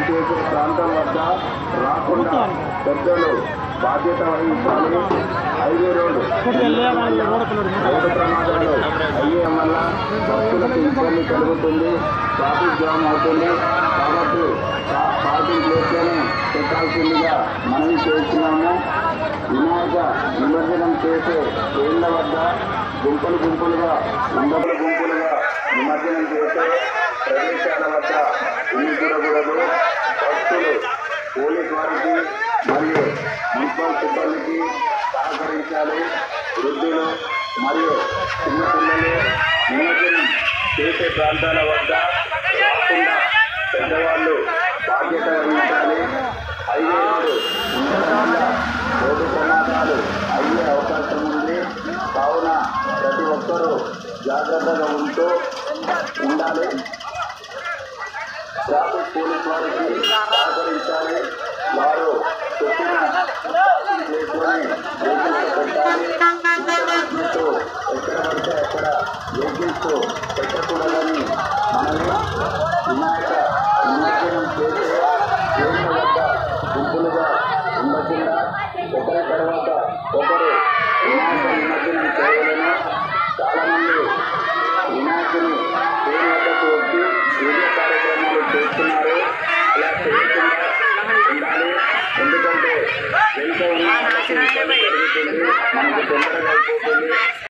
చేసే ప్రాంతం వద్ద రాకుండా పెద్దలు బాధ్యత వహించాలి. హైవే రోడ్డు ప్రమాదాలు అయ్యే వల్ల భక్తులకు ఇబ్బంది కలుగుతుంది, ట్రాఫిక్ జామ్ అవుతుంది. కాబట్టి పార్కింగ్ ప్లేస్లోనే పెట్టాల్సిందిగా మనవి చేస్తున్నాము. వినాయక నిమజ్జనం చేసే ట్రైన్ల వద్ద గుంపులుగా నిమజ్జనం చేసే ప్రదేశాల వద్ద ఉండకూడదు. భక్తులు పోలీస్ వారికి మరియు మున్సిపల్ సిబ్బందికి సహకరించాలి. వృద్ధులు మరియు చిన్నపిల్లలు నిమజ్జనం చేసే ప్రాంతాల వద్ద రాకుండా పెద్దవాళ్ళు బాధ్యత వహించాలి. హైవే రోడ్డు ఉండడం వల్ల రోడ్డు ప్రమాదాలు అయ్యే అవకాశం ఉంది. కావున ప్రతి ఒక్కరూ జాగ్రత్తగా ఉండాలి. ట్రాఫిక్ పోలీస్ వారికి సహకరించాలి. వారు చెప్పిన ప్లేస్లోనే పెట్టాలి.